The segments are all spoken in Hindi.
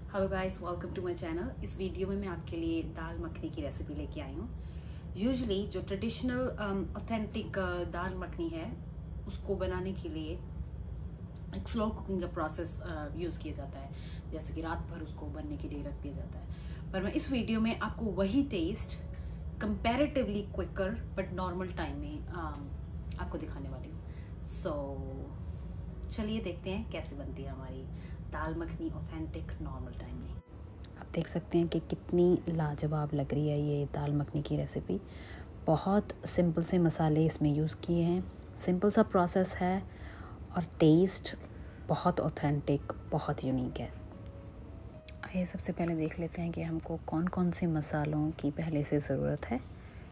Hello guys, welcome to my channel. इस वीडियो में मैं आपके लिए दाल मखनी की रेसिपी लेके आई हूँ। यूजुअली जो ट्रेडिशनल ऑथेंटिक दाल मखनी है उसको बनाने के लिए एक स्लो कुकिंग का प्रोसेस यूज़ किया जाता है, जैसे कि रात भर उसको बनने के लिए रख दिया जाता है। पर मैं इस वीडियो में आपको वही taste comparatively quicker but normal time में आपको दिखाने वाली हूँ। सो चलिए देखते हैं कैसे बनती है हमारी dal makhani authentic normal time में। आप देख सकते हैं कि कितनी लाजवाब लग रही है ये दाल मखनी की रेसिपी। बहुत सिंपल से मसाले इसमें यूज़ किए हैं, सिंपल सा प्रोसेस है और टेस्ट बहुत ऑथेंटिक, बहुत यूनिक है। आइए सबसे पहले देख लेते हैं कि हमको कौन कौन से मसालों की पहले से ज़रूरत है।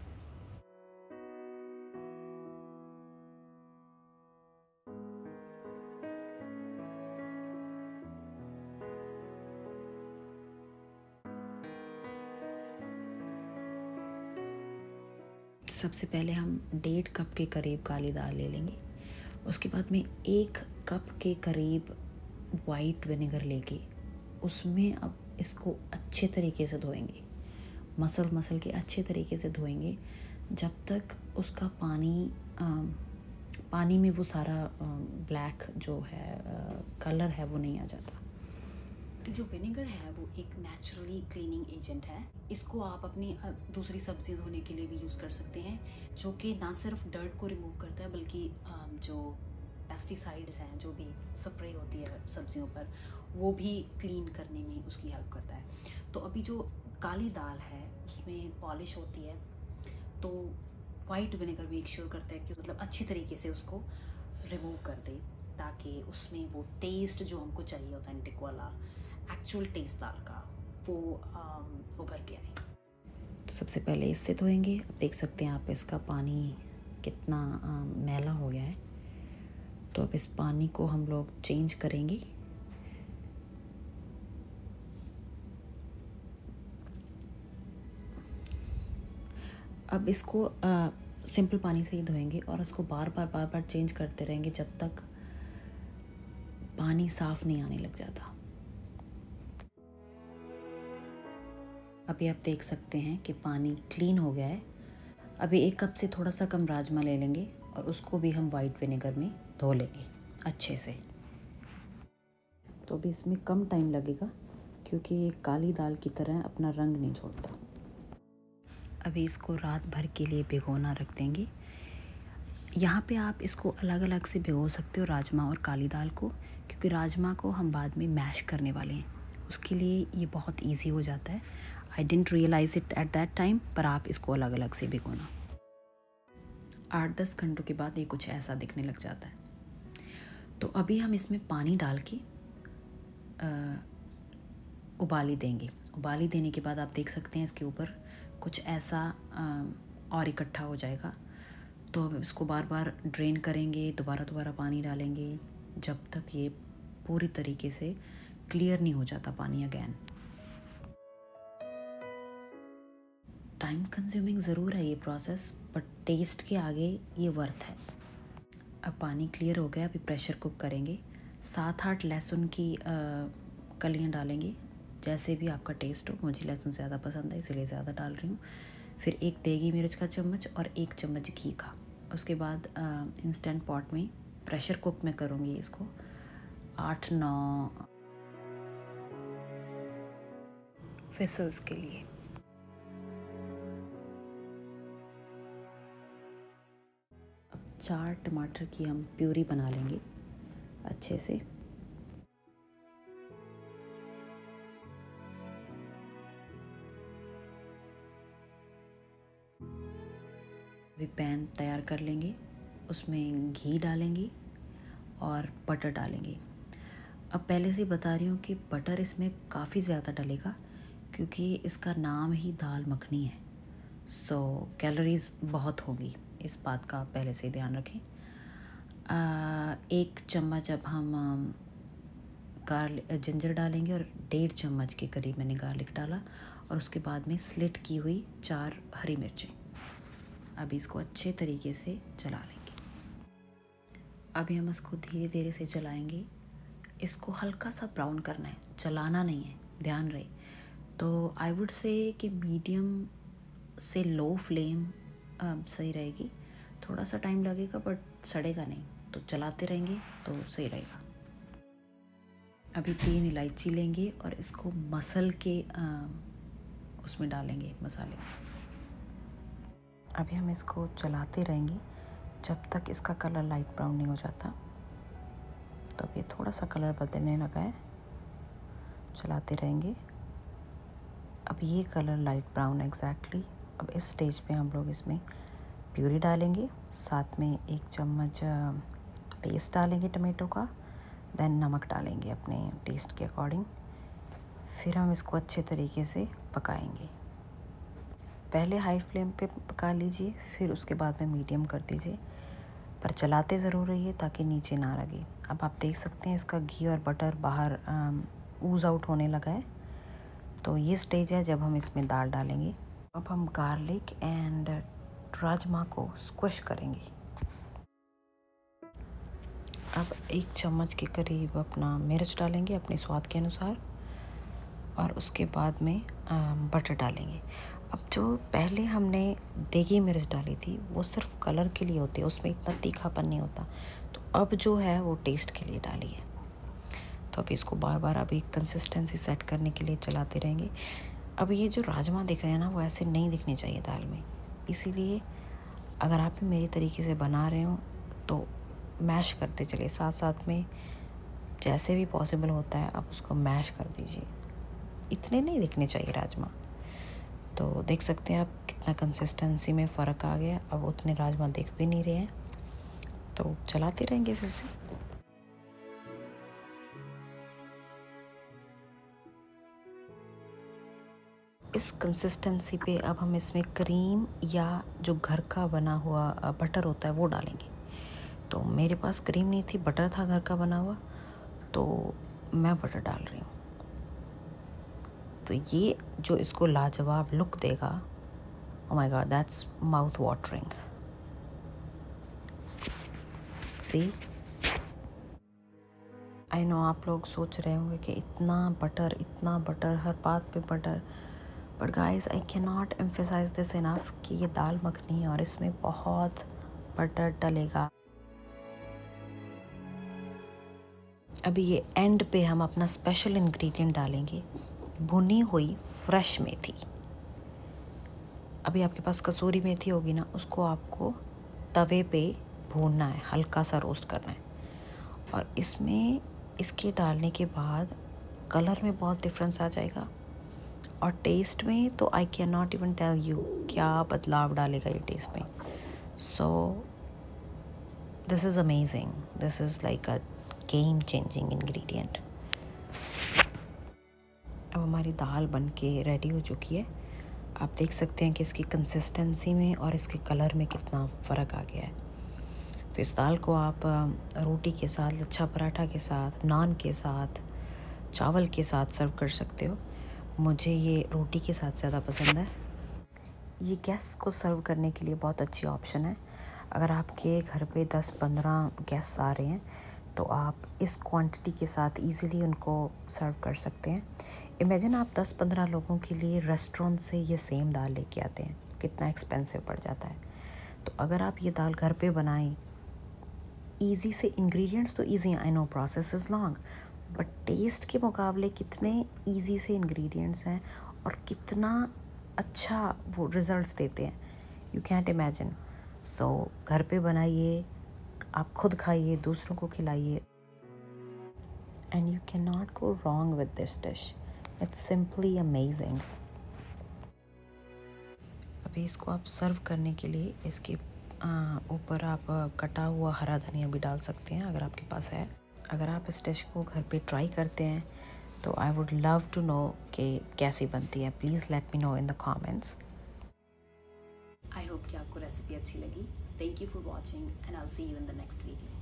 सबसे पहले हम 1.5 कप के करीब काली दाल ले लेंगे। उसके बाद में 1 कप के करीब वाइट विनेगर लेके उसमें अब इसको अच्छे तरीके से धोएंगे, मसल के अच्छे तरीके से धोएंगे जब तक उसका पानी में वो सारा ब्लैक जो है कलर है वो नहीं आ जाता। जो विनेगर है वो एक नेचुरली क्लीनिंग एजेंट है। इसको आप अपनी दूसरी सब्जी धोने के लिए भी यूज़ कर सकते हैं, जो कि ना सिर्फ डर्ट को रिमूव करता है बल्कि जो पेस्टिसाइड्स हैं, जो भी स्प्रे होती है सब्जियों पर, वो भी क्लीन करने में उसकी हेल्प करता है। तो अभी जो काली दाल है उसमें पॉलिश होती है, तो वाइट विनेगर मेक श्योर करता है कि मतलब अच्छी तरीके से उसको रिमूव कर दे, ताकि उसमें वो टेस्ट जो हमको चाहिए ऑथेंटिक वाला एक्चुअल टेस्ट दाल का वो उभर के आए। तो सबसे पहले इससे धोएंगे। अब देख सकते हैं आप इसका पानी कितना मैला हो गया है, तो अब इस पानी को हम लोग चेंज करेंगे। अब इसको सिंपल पानी से ही धोएंगे और उसको बार बार चेंज करते रहेंगे जब तक पानी साफ नहीं आने लग जाता। अभी आप देख सकते हैं कि पानी क्लीन हो गया है। अभी 1 कप से थोड़ा सा कम राजमा ले लेंगे और उसको भी हम वाइट विनेगर में धो लेंगे अच्छे से। तो अभी इसमें कम टाइम लगेगा क्योंकि ये काली दाल की तरह अपना रंग नहीं छोड़ता। अभी इसको रात भर के लिए भिगोना रख देंगे। यहाँ पे आप इसको अलग अलग से भिगो सकते हो, राजमा और काली दाल को, क्योंकि राजमा को हम बाद में मैश करने वाले हैं। उसके लिए ये बहुत इजी हो जाता है। I didn't realise it at that time, पर आप इसको अलग अलग से भिगोना। 8-10 घंटों के बाद ये कुछ ऐसा दिखने लग जाता है। तो अभी हम इसमें पानी डाल के उबाली देंगे। उबाली देने के बाद आप देख सकते हैं इसके ऊपर कुछ ऐसा और इकट्ठा हो जाएगा। तो अब इसको बार बार ड्रेन करेंगे, दोबारा पानी डालेंगे जब तक ये पूरी तरीके से क्लियर नहीं हो जाता पानी अगेन। टाइम कंज्यूमिंग ज़रूर है ये प्रोसेस, बट टेस्ट के आगे ये वर्थ है। अब पानी क्लियर हो गया, अभी प्रेशर कुक करेंगे। 7-8 लहसुन की कलियाँ डालेंगे, जैसे भी आपका टेस्ट हो। मुझे लहसुन ज़्यादा पसंद है इसलिए ज़्यादा डाल रही हूँ। फिर 1 देगी मिर्च का चम्मच और 1 चम्मच घी का। उसके बाद इंस्टेंट पॉट में प्रेशर कुक में करूँगी इसको 8-9 विसल्स के लिए। अब 4 टमाटर की हम प्यूरी बना लेंगे अच्छे से। अभी पैन तैयार कर लेंगे, उसमें घी डालेंगे और बटर डालेंगे। अब पहले से बता रही हूँ कि बटर इसमें काफ़ी ज़्यादा डलेगा क्योंकि इसका नाम ही दाल मखनी है। सो कैलोरीज़ बहुत होंगी, इस बात का आप पहले से ध्यान रखें। 1 चम्मच अब हम जिंजर डालेंगे और 1.5 चम्मच के करीब मैंने गार्लिक डाला और उसके बाद में स्लिट की हुई 4 हरी मिर्चें। अभी इसको अच्छे तरीके से चला लेंगे। अभी हम इसको धीरे धीरे से चलाएंगे। इसको हल्का सा ब्राउन करना है, चलाना नहीं है, ध्यान रहे। तो आई वुड से कि मीडियम से लो फ्लेम सही रहेगी। थोड़ा सा टाइम लगेगा बट सड़ेगा नहीं, तो चलाते रहेंगे तो सही रहेगा। अभी 3 इलायची लेंगे और इसको मसल के उसमें डालेंगे मसाले। अभी हम इसको चलाते रहेंगे जब तक इसका कलर लाइट ब्राउन नहीं हो जाता। तो अब ये थोड़ा सा कलर बदलने लगा है, चलाते रहेंगे। अब ये कलर लाइट ब्राउन एग्जैक्टली। अब इस स्टेज पे हम लोग इसमें प्यूरी डालेंगे, साथ में 1 चम्मच पेस्ट डालेंगे टमाटो का, देन नमक डालेंगे अपने टेस्ट के अकॉर्डिंग। फिर हम इसको अच्छे तरीके से पकाएंगे। पहले हाई फ्लेम पे पका लीजिए, फिर उसके बाद में मीडियम कर दीजिए, पर चलाते ज़रूर रहिए ताकि नीचे ना लगे। अब आप देख सकते हैं इसका घी और बटर बाहर ऊज आउट होने लगा है। तो ये स्टेज है जब हम इसमें दाल डालेंगे। अब हम गार्लिक एंड राजमा को स्क्विश करेंगे। अब 1 चम्मच के करीब अपना मिर्च डालेंगे अपने स्वाद के अनुसार, और उसके बाद में बटर डालेंगे। अब जो पहले हमने देगी मिर्च डाली थी वो सिर्फ कलर के लिए होती है, उसमें इतना तीखापन नहीं होता। तो अब जो है वो टेस्ट के लिए डाली है। तो अब इसको बार बार अभी कंसिस्टेंसी सेट करने के लिए चलाते रहेंगे। अब ये जो राजमा दिख रहे हैं ना, वो ऐसे नहीं दिखने चाहिए दाल में। इसीलिए अगर आप भी मेरे तरीके से बना रहे हो तो मैश करते चलिए, साथ साथ में जैसे भी पॉसिबल होता है आप उसको मैश कर दीजिए। इतने नहीं दिखने चाहिए राजमा। तो देख सकते हैं आप कितना कंसिस्टेंसी में फ़र्क आ गया। अब उतने राजमा दिख भी नहीं रहे हैं, तो चलाते रहेंगे फिर से। इस कंसिस्टेंसी पे अब हम इसमें क्रीम या जो घर का बना हुआ बटर होता है वो डालेंगे। तो मेरे पास क्रीम नहीं थी, बटर था घर का बना हुआ, तो मैं बटर डाल रही हूँ। तो ये जो इसको लाजवाब लुक देगा, oh my god, that's mouth watering. See? I know आप लोग सोच रहे होंगे कि इतना बटर, हर बात पे butter. But guys, I cannot emphasize this enough कि ये दाल मखनी है और इसमें बहुत बटर डलेगा। अभी ये एंड पे हम अपना स्पेशल इंग्रेडिएंट डालेंगे, भुनी हुई फ्रेश मेथी। अभी आपके पास कसूरी मेथी होगी ना, उसको आपको तवे पे भूनना है, हल्का सा रोस्ट करना है। और इसमें इसके डालने के बाद कलर में बहुत डिफरेंस आ जाएगा, और टेस्ट में तो I can not even tell you क्या बदलाव डालेगा ये टेस्ट में। So this is amazing, this is like a game changing ingredient. अब हमारी दाल बन के रेडी हो चुकी है। आप देख सकते हैं कि इसकी कंसिस्टेंसी में और इसके कलर में कितना फ़र्क आ गया है। तो इस दाल को आप रोटी के साथ, लच्छा पराठा के साथ, नान के साथ, चावल के साथ सर्व कर सकते हो। मुझे ये रोटी के साथ ज़्यादा पसंद है। ये गेस्ट को सर्व करने के लिए बहुत अच्छी ऑप्शन है। अगर आपके घर पे 10-15 गेस्ट आ रहे हैं तो आप इस क्वांटिटी के साथ इजीली उनको सर्व कर सकते हैं। इमेजिन आप 10-15 लोगों के लिए रेस्टोरेंट से ये सेम दाल लेके आते हैं, कितना एक्सपेंसिव पड़ जाता है। तो अगर आप ये दाल घर पे बनाएं, ईज़ी से, इंग्रेडिएंट्स तो easy, I know process is long, but taste के मुकाबले कितने ईजी से इंग्रेडिएंट्स हैं और कितना अच्छा वो रिज़ल्ट्स देते हैं, यू कैंट इमेजिन। सो घर पे बनाइए, आप खुद खाइए, दूसरों को खिलाइए, and you can not go wrong with this dish. It's simply amazing. अभी इसको आप सर्व करने के लिए इसके ऊपर आप कटा हुआ हरा धनिया भी डाल सकते हैं अगर आपके पास है। अगर आप इस डिश को घर पे ट्राई करते हैं तो I would love to know कि कैसी बनती है। Please let me know in the comments. I hope कि आपको रेसिपी अच्छी लगी। Thank you for watching and I will see you in the next video.